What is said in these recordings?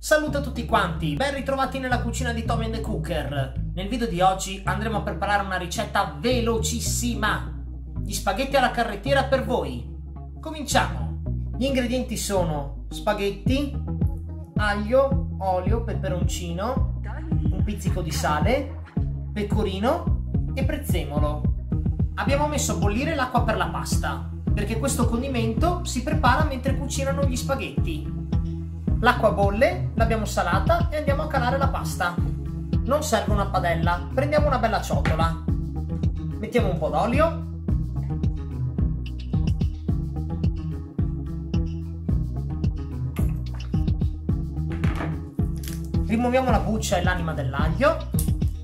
Salute a tutti quanti, ben ritrovati nella cucina di Tommy and the Cooker. Nel video di oggi andremo a preparare una ricetta velocissima. Gli spaghetti alla carrettiera per voi. Cominciamo. Gli ingredienti sono spaghetti, aglio, olio, peperoncino, un pizzico di sale, pecorino e prezzemolo. Abbiamo messo a bollire l'acqua per la pasta, perché questo condimento si prepara mentre cucinano gli spaghetti. L'acqua bolle, l'abbiamo salata e andiamo a calare la pasta. Non serve una padella, prendiamo una bella ciotola. Mettiamo un po' d'olio. Rimuoviamo la buccia e l'anima dell'aglio.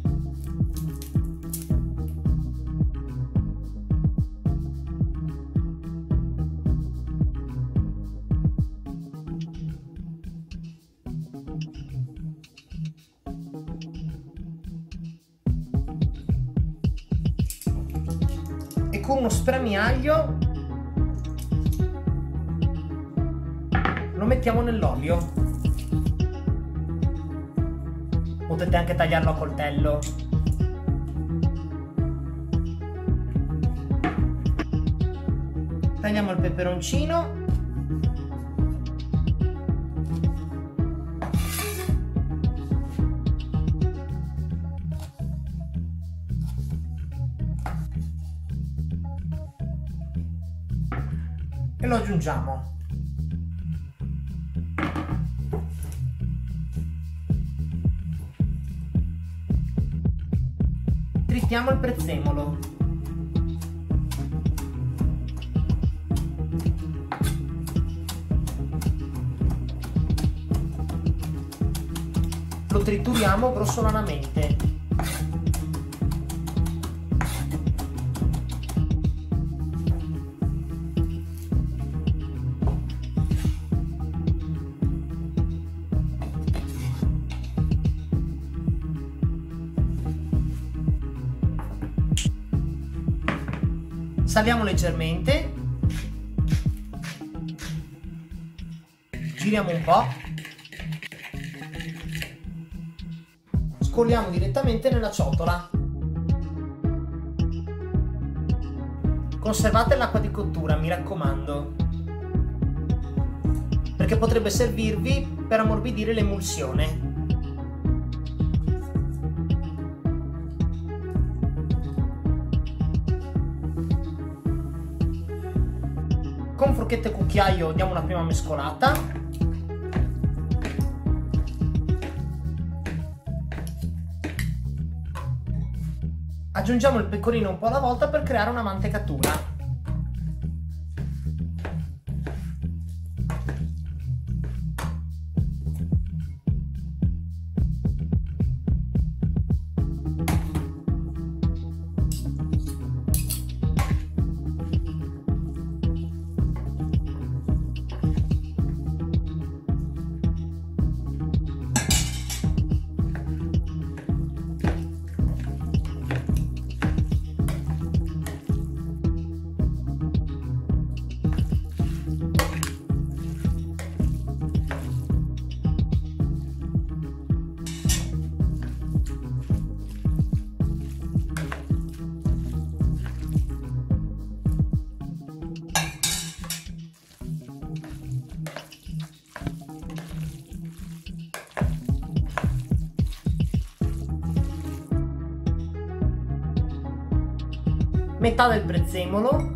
E con uno spremiaglio lo mettiamo nell'olio. Potete anche tagliarlo a coltello. Tagliamo il peperoncino. E lo aggiungiamo. Trittiamo il prezzemolo. Lo trituriamo grossolanamente. Saliamo leggermente, giriamo un po', scoliamo direttamente nella ciotola. Conservate l'acqua di cottura, mi raccomando, perché potrebbe servirvi per ammorbidire l'emulsione. Con forchetta e cucchiaio diamo una prima mescolata. Aggiungiamo il pecorino un po' alla volta per creare una mantecatura. Metà del prezzemolo.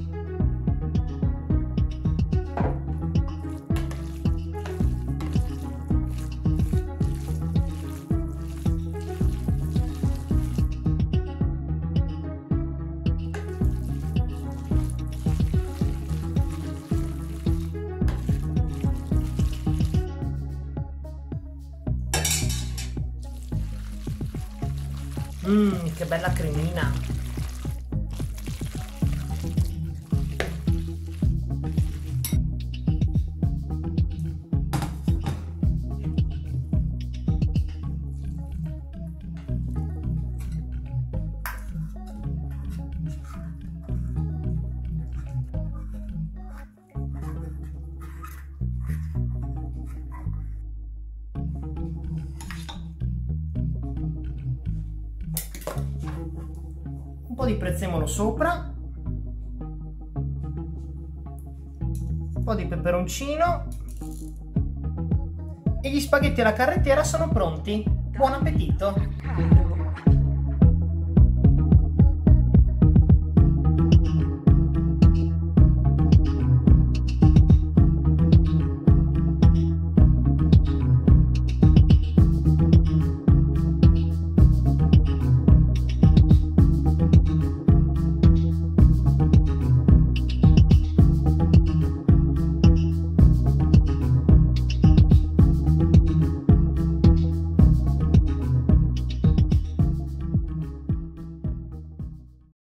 Che bella cremina! un po' di prezzemolo sopra, un po' di peperoncino e gli spaghetti alla carrettiera sono pronti. Buon appetito!